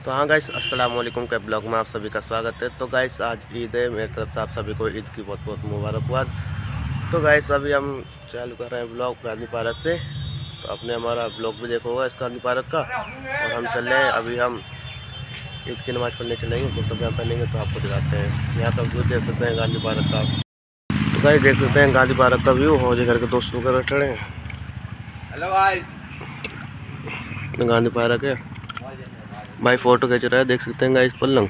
तो हाँ गाइस, अस्सलाम वालेकुम के ब्लॉग में आप सभी का स्वागत है। तो गाइस आज ईद है, मेरी तरफ से आप सभी को ईद की बहुत बहुत मुबारकबाद। तो गाइस अभी हम चालू कर रहे हैं ब्लॉग गांधी पार्क से। तो आपने हमारा ब्लॉग भी देखा होगा इस गांधी पार्क का। और हम चल रहे हैं, अभी हम ईद की नमाज़ पढ़ने चलेंगे, कुर्ता पजामा पहनेंगे। तो आपको दिखाते हैं यहाँ का व्यू, देख सकते हैं गांधी पार्क का। तो गाइस देख सकते हैं गांधी पार्क का व्यू। हो घर के दोस्त वगैरह खड़े हैं। हेलो भाई, गांधी पार्क है भाई, फोटो खींच रहा है, देख सकते हैं गाइस पल्लंग।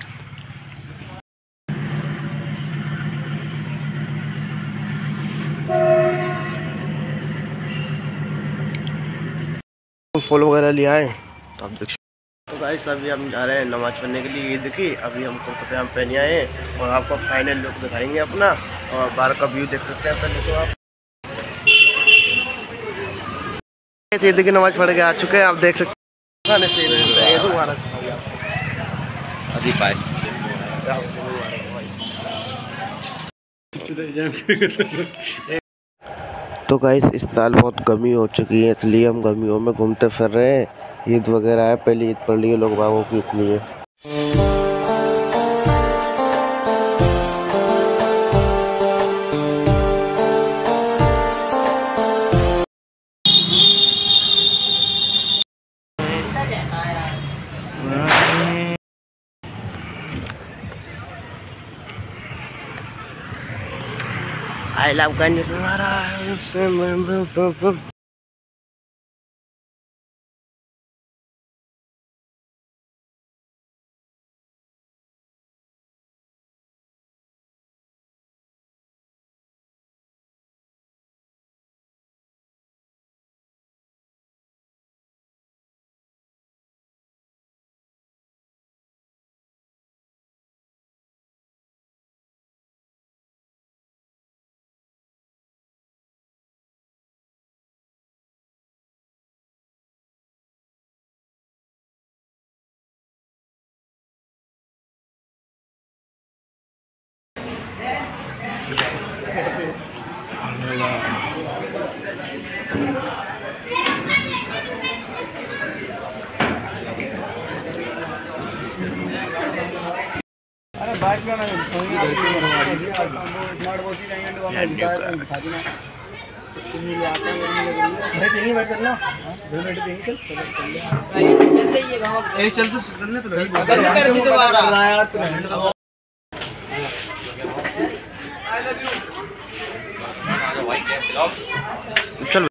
फूल वगैरह लिया है तो आप देखिए। तो गाइस अभी हम जा रहे हैं नमाज़ पढ़ने के लिए ईद की। अभी हम कुर्ता पजामा पहने आए हैं और आपको फाइनल लुक दिखाएंगे अपना। और बाहर का व्यू देख सकते हैं पहले तो आप। ईद की नमाज़ पढ़ के आ चुके हैं, आप देख सकते हैं। तो गाइस इस साल बहुत गर्मी हो चुकी है, इसलिए हम गर्मियों में घूमते फिर रहे हैं। ईद वगैरह है, पहले ईद पढ़ लिए लोग बागों की, इसलिए। I love Gandhi. अरे बाइक में ना स्मार्ट वॉच ही रहेंगे तो हमें दिखा देना। यहीं बैठ चलना, 2 मिनट यहीं चल चल रही है। चल तो चलने तो यार चल।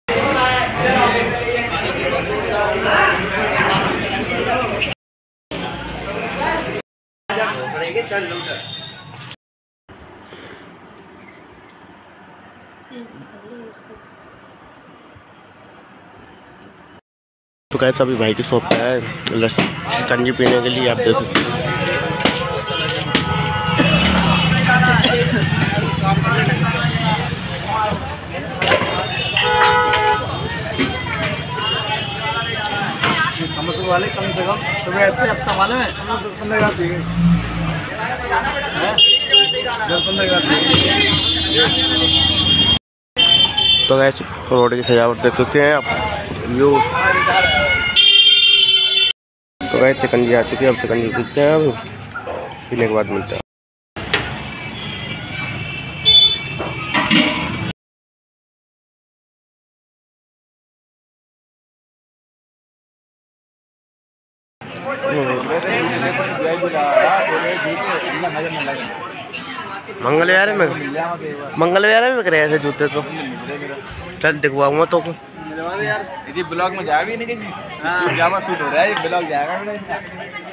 तो कैसे अभी भाई की शॉप पे है शिकंजी पीने के लिए, आप देखो। वाले कम से कम तो ऐसे हफ्ता वाले में 15,000 चाहिए, 15,000। तो गैस रोड की सजावट देख सकते हैं आप, व्यू। तो गैस शिकंजी आ चुकी है, अब शिकंजी पीते हैं, अब पीने के बाद मिलते हैं। मंगलवार में बिक रहे ऐसे जूते तो। चल दिखवाऊंगा तो ब्लॉग में जाएगा नहीं, कहीं जावा शूट हो रहा है, ब्लॉग जाएगा।